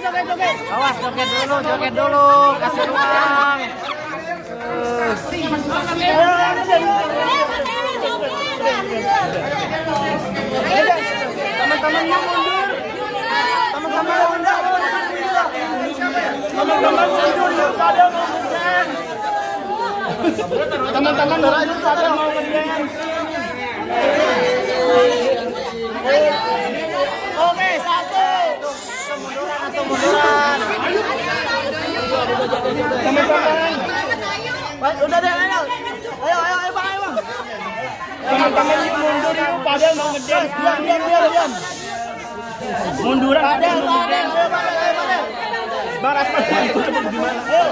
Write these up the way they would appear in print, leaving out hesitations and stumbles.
Awas joget dulu, kasih ruang. Teman-temannya mundur. Teman-teman mundur yuk, Fadel mau ngedance. Teman-teman mundur, Fadel mau ngedance. Oke, satu. Munduran. Teman-teman. Udah deh, ayo. Ayo Bang. Teman-teman mundur yuk, Fadel mau ngedance. Diam. Munduran. Fadel. Bang Rasman, gimana? Ayo.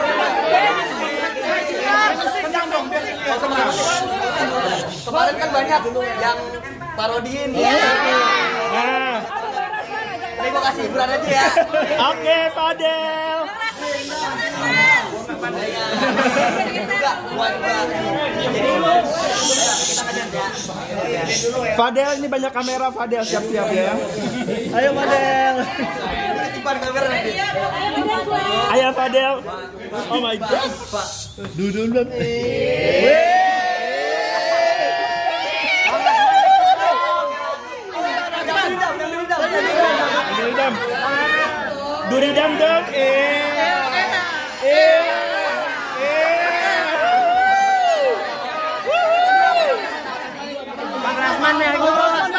Kemarin kan banyak yang parodiin dia. Nah. Terima kasih hiburan aja ya. Oke, Fadel. Fadel, ini banyak kamera, Fadel, siap-siap ya. Ayo Fadel. Ayo Fadel. Oh my god. Duduk. Duridam dong. Bang Rasman ya ikut.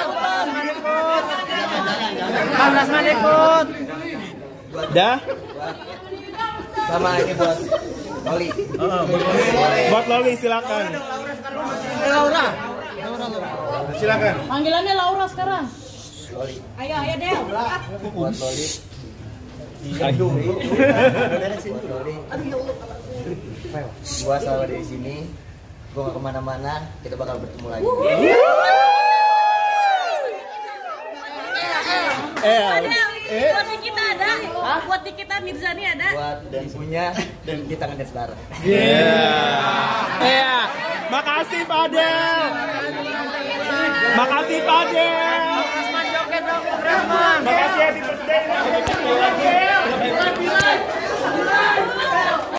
Bang Rasman ikut. Dah. Sama ini buat Loli. Buat Loli silakan. Laura. Silakan. Panggilannya Laura sekarang. Loli. Ayo Del. Buat Loli. Aduh. Gua selalu di sini. Gua gak kemana-mana. Kita bakal bertemu lagi. Buat di kita ada. Buat di kita Mirzani ada. Buat dan punya dan kita ngedance bareng. Makasih Fadel. Makasih Fadel. Makasih happy birthday.